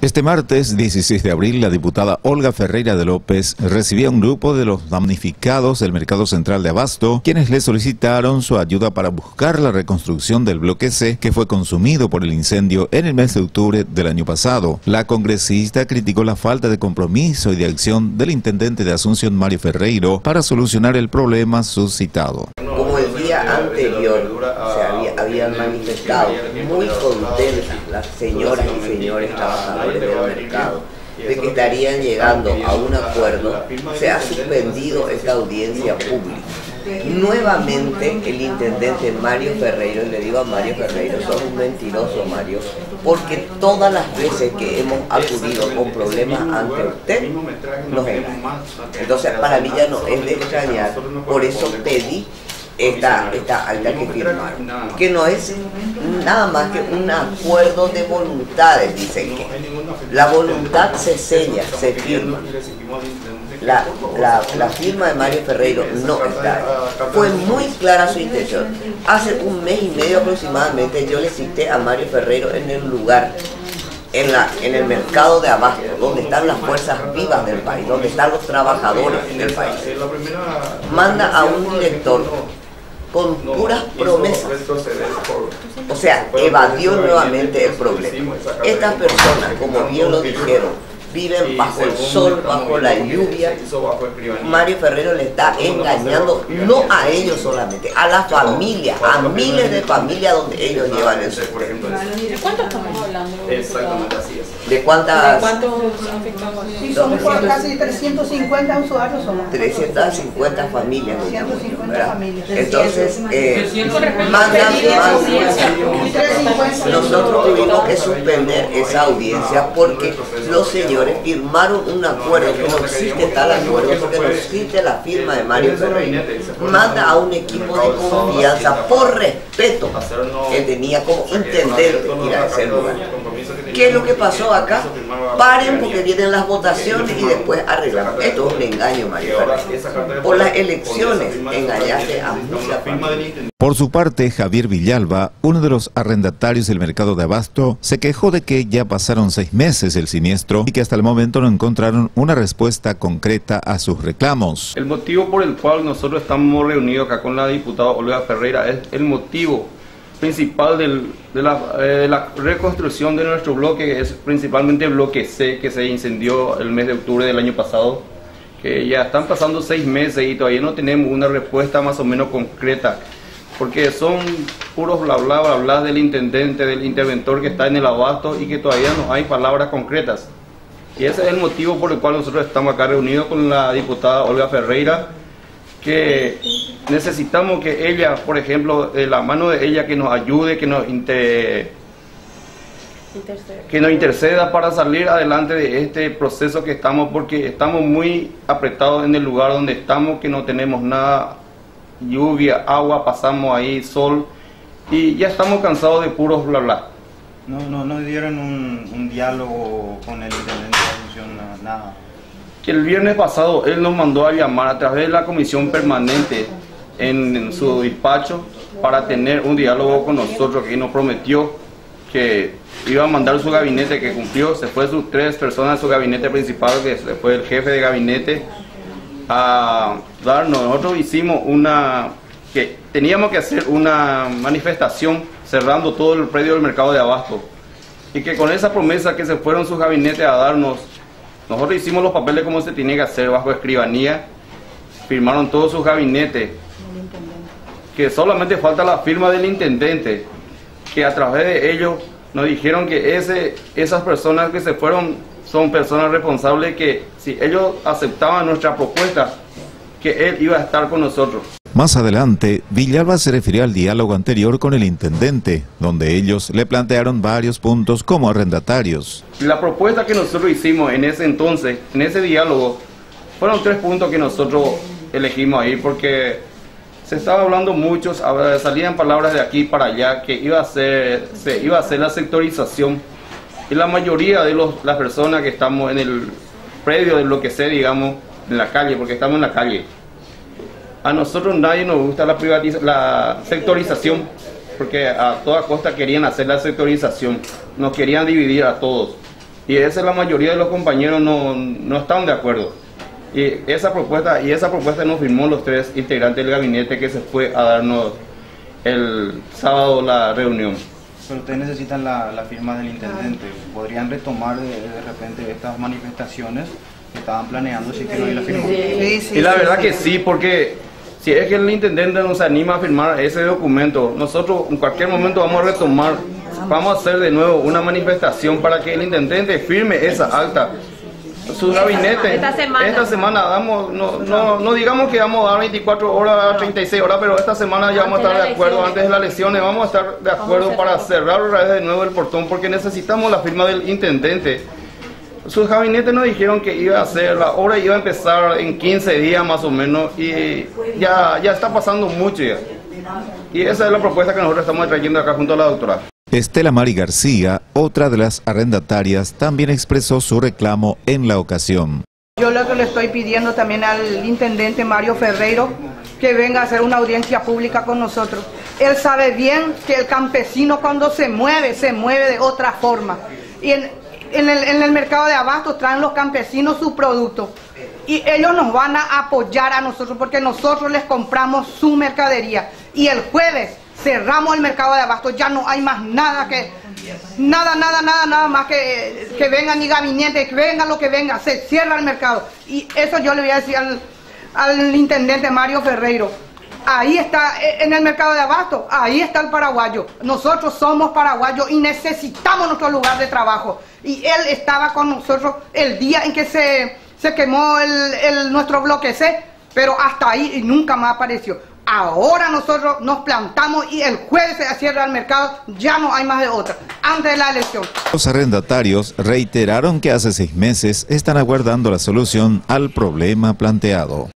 Este martes 16 de abril, la diputada Olga Ferreira de López recibía un grupo de los damnificados del Mercado Central de Abasto, quienes le solicitaron su ayuda para buscar la reconstrucción del bloque C, que fue consumido por el incendio en el mes de octubre del año pasado. La congresista criticó la falta de compromiso y de acción del intendente de Asunción, Mario Ferreiro, para solucionar el problema suscitado. Como el día anterior habían manifestado muy contentas las señoras y señores trabajadores del mercado de que estarían llegando a un acuerdo, se ha suspendido esta audiencia pública. Nuevamente el intendente Mario Ferreiro, le digo a Mario Ferreiro, sos un mentiroso, Mario, porque todas las veces que hemos acudido con problemas ante usted, nos engaña. Entonces para mí ya no es de extrañar, por eso pedí esta acta que firmaron, que no es nada más que un acuerdo de voluntades, dicen que la voluntad se sella, se firma. La firma de Mario Ferreiro no está ahí. Fue muy clara su intención. Hace un mes y medio aproximadamente yo le cité a Mario Ferreiro en el lugar, en el mercado de Abasto, donde están las fuerzas vivas del país, donde están los trabajadores del país. Manda a un director con puras promesas, o sea, evadió nuevamente el problema. Estas personas, como bien lo dijeron, viven bajo el sol, bajo la lluvia. Mario Ferreiro le está engañando, no a ellos solamente, a las familias, a miles de familias donde ellos llevan el sustento. ¿De cuánto estamos hablando? Exactamente así es. ¿De cuántas? ¿De cuántos afectados? Sí, somos casi 350 usuarios somos. 350 familias. 350 familias. Entonces, nosotros tuvimos que suspender esa audiencia porque los señores firmaron un acuerdo que no existe tal acuerdo, porque no existe la firma de Mario Ferreiro. Manda a un equipo de confianza por respeto que tenía como intendente ir a ese lugar. ¿Qué es lo que pasó acá? Paren porque vienen las votaciones y después arreglamos. Esto es un engaño, Mario Ferreiro. Por las elecciones engañaste a muchas familias. Por su parte, Javier Villalba, uno de los arrendatarios del mercado de Abasto, se quejó de que ya pasaron 6 meses del siniestro y que hasta el momento no encontraron una respuesta concreta a sus reclamos. El motivo por el cual nosotros estamos reunidos acá con la diputada Olga Ferreira es el motivo principal de la reconstrucción de nuestro bloque, que es principalmente el bloque C, que se incendió el mes de octubre del año pasado, que ya están pasando 6 meses y todavía no tenemos una respuesta más o menos concreta, porque son puros bla bla bla bla del intendente, del interventor que está en el Abasto y que todavía no hay palabras concretas. Y ese es el motivo por el cual nosotros estamos acá reunidos con la diputada Olga Ferreira, que necesitamos que ella, por ejemplo, de la mano de ella, que nos ayude, que nos interceda para salir adelante de este proceso que estamos, porque estamos muy apretados en el lugar donde estamos, que no tenemos nada, lluvia, agua, pasamos ahí, sol, y ya estamos cansados de puros bla bla. No dieron un diálogo con el intendente de Asunción, nada. Que el viernes pasado él nos mandó a llamar a través de la comisión permanente en su despacho para tener un diálogo con nosotros, que nos prometió que iba a mandar su gabinete, que cumplió. Se fue sus 3 personas de su gabinete principal, que se fue el jefe de gabinete, a darnos. Nosotros hicimos que teníamos que hacer una manifestación cerrando todo el predio del mercado de Abasto, y que con esa promesa que se fueron sus gabinetes a darnos, nosotros hicimos los papeles como se tenía que hacer, bajo escribanía, firmaron todos sus gabinetes, que solamente falta la firma del intendente, que a través de ellos nos dijeron que esas personas que se fueron son personas responsables, que si ellos aceptaban nuestra propuesta, que él iba a estar con nosotros. Más adelante, Villalba se refirió al diálogo anterior con el intendente, donde ellos le plantearon varios puntos como arrendatarios. La propuesta que nosotros hicimos en ese entonces, en ese diálogo, fueron 3 puntos que nosotros elegimos ahí, porque se estaba hablando mucho, salían palabras de aquí para allá, que se iba a hacer la sectorización, y la mayoría de las personas que estamos en el predio de lo que sé, digamos, en la calle, porque estamos en la calle, a nosotros nadie nos gusta la sectorización, porque a toda costa querían hacer la sectorización, nos querían dividir a todos. Y esa es la mayoría de los compañeros no están de acuerdo. Y esa propuesta nos firmó los 3 integrantes del gabinete que se fue a darnos el sábado la reunión. Pero ustedes necesitan la firma del intendente. ¿Podrían retomar de repente estas manifestaciones que estaban planeando si que no hay la firma? Y la verdad que sí, porque si es que el intendente nos anima a firmar ese documento, nosotros en cualquier momento vamos a retomar, vamos a hacer de nuevo una manifestación para que el intendente firme esa acta. Su gabinete, esta semana damos, no digamos que vamos a dar 24 horas, 36 horas, pero esta semana ya vamos a estar de acuerdo, antes de las elecciones vamos a estar de acuerdo para cerrar otra vez de nuevo el portón, porque necesitamos la firma del intendente. Sus gabinetes nos dijeron que iba a hacer, la obra iba a empezar en 15 días más o menos, y ya está pasando mucho ya. Y esa es la propuesta que nosotros estamos trayendo acá junto a la doctora. Estela Mari García, otra de las arrendatarias, también expresó su reclamo en la ocasión. Yo lo que le estoy pidiendo también al intendente Mario Ferreiro, que venga a hacer una audiencia pública con nosotros. Él sabe bien que el campesino cuando se mueve de otra forma. Y en el mercado de abastos traen los campesinos su producto. Y ellos nos van a apoyar a nosotros porque nosotros les compramos su mercadería. Y el jueves cerramos el mercado de abastos, ya no hay más nada más que vengan ni gabinetes, que venga lo que venga, se cierra el mercado. Y eso yo le voy a decir al intendente Mario Ferreiro. Ahí está, en el mercado de abastos, ahí está el paraguayo. Nosotros somos paraguayos y necesitamos nuestro lugar de trabajo. Y él estaba con nosotros el día en que se quemó nuestro bloque C, pero hasta ahí y nunca más apareció. Ahora nosotros nos plantamos y el jueves se cierra el mercado, ya no hay más de otra, antes de la elección. Los arrendatarios reiteraron que hace 6 meses están aguardando la solución al problema planteado.